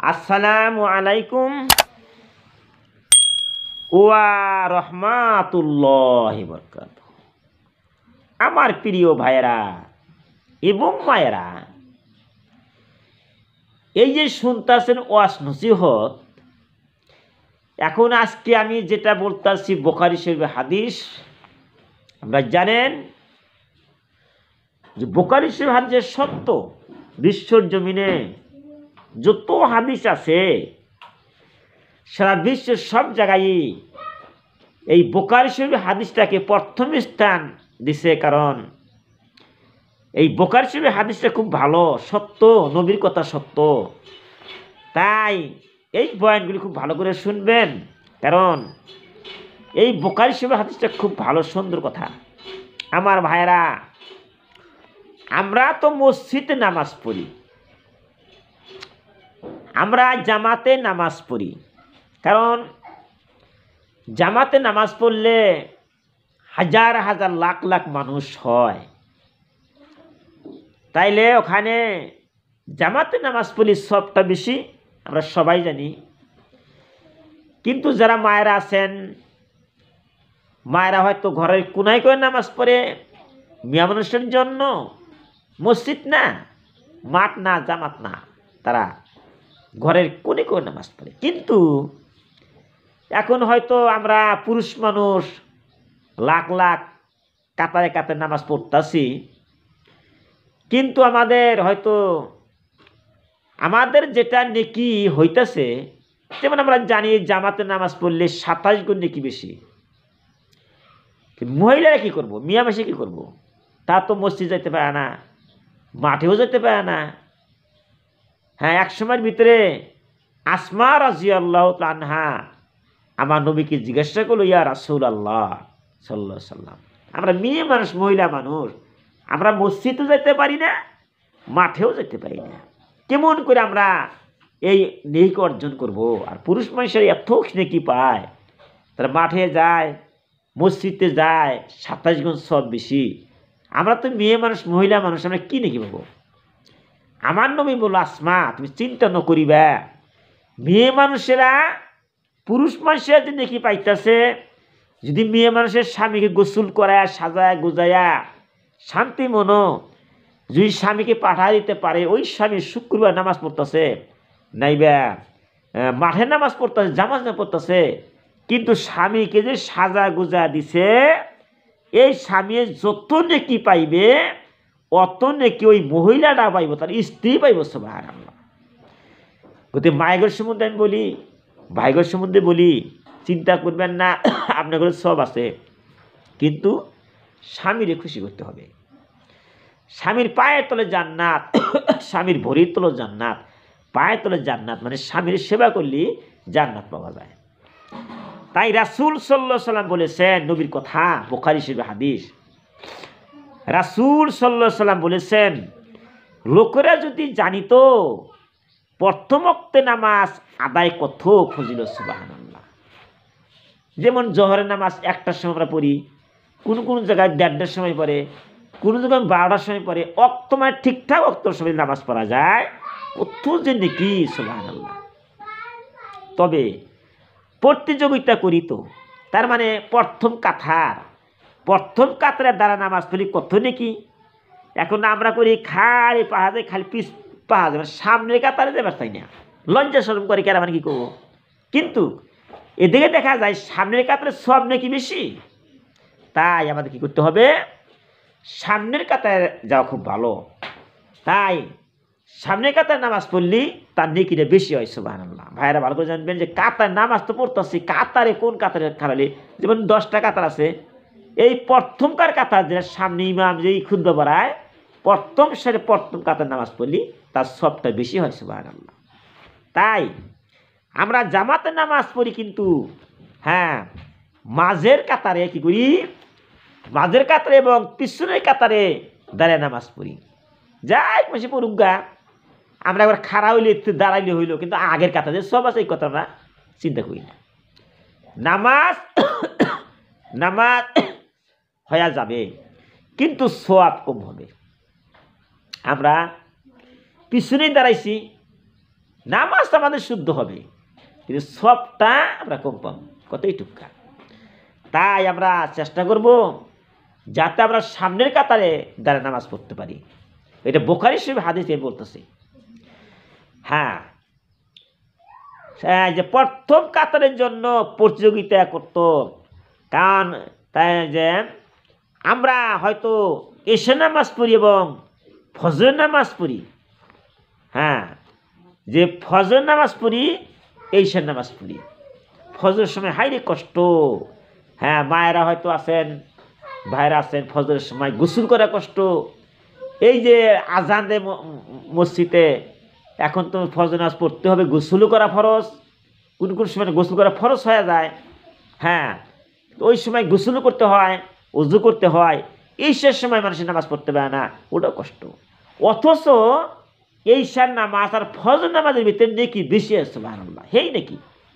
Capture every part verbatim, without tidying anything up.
আসসালামু আলাইকুম ওয়া রাহমাতুল্লাহি ওয়া বারাকাতুহু। আমার প্রিয় ভাইয়েরা এবং মায়েরা, এই যে শুনতেছেন ওয়াজ নসিহত, এখন আজকে আমি যেটা বলতেছি বুখারী শরীফের হাদিস। আপনারা জানেন যে বুখারী শরীফের হাদিস সত্য। বিশ্বর জমিনে যত হাদিস আছে সারা বিশ্বের সব জায়গায় এই বুখারী শরীফের হাদিসটাকে প্রথম স্থান দিছে, কারণ এই বুখারী শরীফের হাদিসটা খুব ভালো, সত্য, নবীর কথা সত্য। তাই এই বয়ানগুলি খুব ভালো করে শুনবেন, কারণ এই বুখারী শরীফের হাদিসটা খুব ভালো, সুন্দর কথা। আমার ভাইয়েরা, আমরা তো মসজিদে নামাজ পড়ি, আমরা জামাতে নামাজ পড়ি, কারণ জামাতে নামাজ পড়লে হাজার হাজার লাখ লাখ মানুষ হয়। তাইলে ওখানে জামাতে নামাজ পড়ি সবটা বেশি, আমরা সবাই জানি। কিন্তু যারা মায়েরা আছেন, মায়েরা হয়তো ঘরের কোনায় করে নামাজ পড়ে, মিয়া মানুষের জন্য মসজিদ না, মাঠ না, জামাত না, তারা ঘরের কোণে করে নামাজ পড়ে। কিন্তু এখন হয়তো আমরা পুরুষ মানুষ লাখ লাখ কাতারে কাতারে নামাজ পড়তেছি, কিন্তু আমাদের হয়তো আমাদের যেটা নেকি হইতেছে, যেমন আমরা জানি জামাতে নামাজ পড়লে সাতাশ গুণ নেকি বেশি। মহিলারা কি করব, মিয়া মাসে কি করব? তা তো মসজিদ যেতে পারে না, মাঠেও যেতে পারে না। হ্যাঁ, এক সময়ের ভিতরে আসমা রাদিয়াল্লাহু তাআলা আনহা আমার নবীকে জিজ্ঞাসা করলো, ইয়া রাসূলুল্লাহ সাল্লাল্লাহু আলাইহি সাল্লাম, আমরা মেয়ে মানুষ, মহিলা মানুষ, আমরা মসজিদও যেতে পারি না, মাঠেও যেতে পারি না, কেমন করে আমরা এই নেকি অর্জন করব? আর পুরুষ মানুষের এত নেকি পায়, তারা মাঠে যায়, মসজিদে যায়, সাতাশ গুণ সব বেশি। আমরা তো মেয়ে মানুষ, মহিলা মানুষ, আমরা কি নেকি পাবো? আমার নবী বলল, আসমা, তুমি চিন্তা ন করিবা, মেয়ে মানুষেরা পুরুষ মানুষেরা যে নেকি পাইতেছে, যদি মেয়ে মানুষের স্বামীকে গোসল করায়, সাজায় গুজায়া, শান্তি মনো যদি স্বামীকে পাঠায় দিতে পারে, ওই স্বামী শুক্রবার নামাজ পড়তেছে, নাইবা মাঠে নামাজ পড়তেছে, জামাজ না পড়তেছে, কিন্তু স্বামীকে যে সাজা গুজা দিছে, এই স্বামী যত নেকি পাইবে অত নেকি ওই মহিলাটা পাইব, তার স্ত্রী পাইব। সুবহানাল্লাহ। গতি মায়ের সম্বন্ধে আমি বলি, ভাইগর সম্বন্ধে বলি, চিন্তা করবেন না, আপনার ঘরে সব আছে, কিন্তু স্বামীরে খুশি করতে হবে। স্বামীর পায়ের তলে জান্নাত, স্বামীর ভরির তলে জান্নাত, পায়ের তলে জান্নাত, মানে স্বামীর সেবা করলে জান্নাত পাওয়া যায়। তাই রাসূল সাল্লাল্লাহু আলাইহি সাল্লাম বলেছেন, নবীর কথা, বুখারী শরীফের হাদিস, রাসূল সাল্লাল্লাহু আলাইহি সাল্লাম বলেছেন, লোকেরা যদি জানিত প্রথম ওয়াক্তে নামাজ আদায় কত ফজিলত, সুবহানাল্লাহ। যেমন জোহরের নামাজ একটার সময় আমরা পড়ি, কোন কোন জায়গায় দেড়টার সময় পড়ে, কোন জায়গায় বারোটার সময় পড়ে, অক্ত মানে ঠিকঠাক অক্তর সময় নামাজ পড়া যায়, কত যে নেকি, সুবহানাল্লাহ। তবে প্রতিযোগিতা করি তো, তার মানে প্রথম কাতার, প্রথম কাতারের দ্বারা নামাজ পড়ি কত নেকি। এখন আমরা করি খালি পাহাড়ে, খালি পিস পাহাড়ে, মানে সামনের কাতারে যাবার চাই না, লজ্জা শরম করে কেন, মানে কি করবো? কিন্তু এদিকে দেখা যায় সামনের কাতারে সব নাকি বেশি। তাই আমাদের কি করতে হবে? সামনের কাতারে যাওয়া খুব ভালো। তাই সামনের কাতারে নামাজ পড়লি তার নেকিটা বেশি হয়। সুবহানাল্লাহ। ভাইয়েরা ভালো করে জানবেন যে কাতার নামাজ তো পড়তেছি, কাতারে কোন কাতারে খারালি, যেমন দশটা কাতার আছে, এই প্রথমকার কাতার যেটা সামনে ইমাম যেই খুতবা পড়ায়, প্রথম সারে প্রথম কাতার নামাজ পড়লি তার সবটা বেশি হয়। সুবহানাল্লাহ। তাই আমরা জামাতে নামাজ পড়ি, কিন্তু হ্যাঁ মাঝের কাতারে কি করি, মাঝের কাতারে এবং পিছনের কাতারে দাঁড়িয়ে নামাজ পড়ি। যাই মাসে পড়ুক গা, আমরা একবার খাড়া হইলে একটু দাঁড়াইলে হইল, কিন্তু আগের কাতারে সব আছে, এই কথা আমরা চিন্তা করি না। নামাজ নামাজ হয়ে যাবে, কিন্তু সওয়াব কম হবে। আমরা পিছনেই দাঁড়াইছি, নামাজ আমাদের শুদ্ধ হবে, কিন্তু সবটা আমরা কম পাব, কতই টুকা। তাই আমরা চেষ্টা করব যাতে আমরা সামনের কাতারে দাঁড়িয়ে নামাজ পড়তে পারি। এটা বুখারী শরীফ হাদিসে বলতেছে। হ্যাঁ, যে প্রথম কাতারের জন্য প্রতিযোগিতা করত, কারণ তাই যে আমরা হয়তো এশার নামাজ পড়ি এবং ফজর নামাজ পড়ি। হ্যাঁ, যে ফজর নামাজ পড়ি, এশার নামাজ পড়ি। ফজরের সময় হাইরে কষ্ট। হ্যাঁ, মায়েরা হয়তো আছেন, ভাইরা আছেন, ফজরের সময় গোসল করা কষ্ট। এই যে আজান দে মসজিদে, এখন তো ফজর নামাজ পড়তে হবে, গোসলও করা ফরজ। কোন কোন সময় গোসল করা ফরজ হয়ে যায়। হ্যাঁ, ওই সময় গোসলও করতে হয়, উজু করতে হয়। ঈশার সময় মানুষের নামাজ পড়তে পারে না, ওটাও কষ্ট। অথচ ঈশার নামাজ আর ফজর নামাজের ভিতরে নেকি বেশি আছে, সুবহানাল্লাহ। হেই নাকি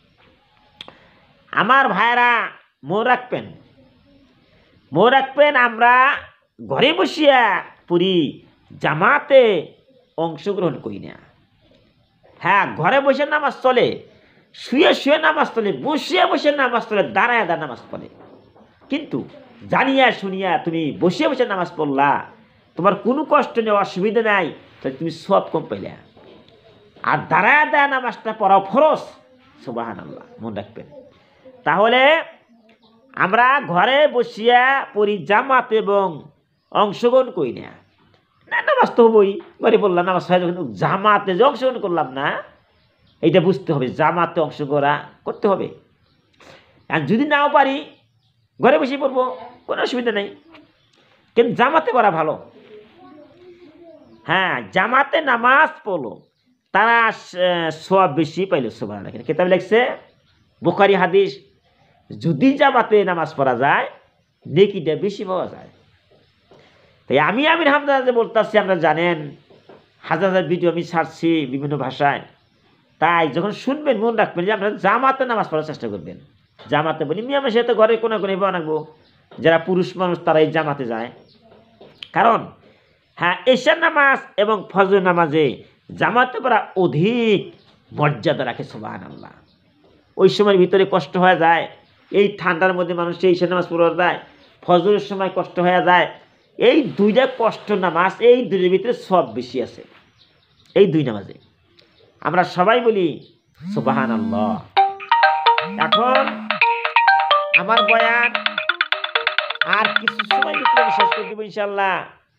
আমার ভাইরা মনে রাখবেন, মনে রাখবেন আমরা ঘরে বসিয়া পুরি জামাতে অংশগ্রহণ করি না। হ্যাঁ, ঘরে বসে নামাজ চলে, শুয়ে শুয়ে নামাজ চলে, বসিয়া বসে নামাজ চলে, দাঁড়ায় দাঁড়া নামাজ পড়ে। কিন্তু জানিয়া শুনিয়া তুমি বসিয়া বসে নামাজ পড়লা, তোমার কোনো কষ্ট নেই, অসুবিধা নাই, তাহলে তুমি সব কম পাইলে। আর দাঁড়ায় দাঁড়া নামাজটা পড়াও ফরজ, সুবহানাল্লাহ, মনে রাখবেন। তাহলে আমরা ঘরে বসিয়া পড়ি জামাত এবং অংশগ্রহণ করি না, না নামাজ তো হবই, ঘরে বললাম নামাজ হয়, যখন জামাতে যে অংশগ্রহণ করলাম না, এইটা বুঝতে হবে, জামাতে অংশগ্রহণ করতে হবে। আর যদি নাও পারি ঘরে বসে পড়বো, কোনো অসুবিধা নেই, কিন্তু জামাতে পড়া ভালো। হ্যাঁ, জামাতে নামাজ পড়লো তারা সওয়াব বেশি পাইল, সুবহানাল্লাহ। কিতাবে লিখছে, বুখারী হাদিস, যদি জামাতে নামাজ পড়া যায় নেকিটা বেশি পাওয়া যায়। তাই আমি আমির হামজা যে বলতেছি, আমরা জানেন হাজার হাজার ভিডিও আমি ছাড়ছি বিভিন্ন ভাষায়। তাই যখন শুনবেন মনে রাখবেন যে আমরা জামাতে নামাজ পড়ার চেষ্টা করবেন। জামাতে বলি মিয়া মাসে তো ঘরে কোনো কোনো বানাবো, যারা পুরুষ মানুষ তারা এই জামাতে যায়। কারণ হ্যাঁ, এশার নামাজ এবং ফজর নামাজে জামাতে পড়া অধিক মর্যাদা রাখে, সুবহানাল্লাহ। ওই সময়ের ভিতরে কষ্ট হয়ে যায়, এই ঠান্ডার মধ্যে মানুষ এশার নামাজ পড়া যায়, ফজরের সময় কষ্ট হয়ে যায়। এই দুইটা কষ্ট নামাজ, এই দুইটার ভিতরে সব বেশি আছে, এই দুই নামাজে। আমরা সবাই বলি সুবহানাল্লাহ। এখন আমার বয়ান আর কিছু সময় ভিতরে আমি শেষ করে দেবো ইনশাল্লাহ।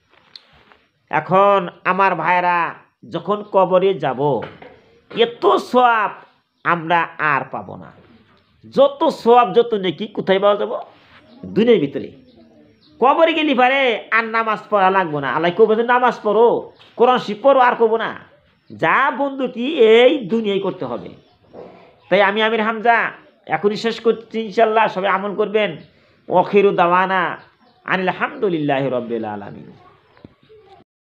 এখন আমার ভাইরা যখন কবরে যাব, এত সওয়াব আমরা আর পাবো না। যত সওয়াব, যত নেকি কোথায় পাওয়া যাব? দুনিয়ার ভিতরে। কবরে গেলি পারে আর নামাজ পড়া লাগবো না। আল্লাহ কবে নামাজ পড়ো, কোরআন শিব পড়ো, আর করবো না। যা বন্ধু কি এই দুনিয়ায় করতে হবে। তাই আমি আমির হামজা এখনই শেষ করছি ইনশাল্লাহ। সবাই আমল করবেন। আখিরু দাওয়ানা আনিল হামদুলিল্লাহি রাব্বিল আলামিন।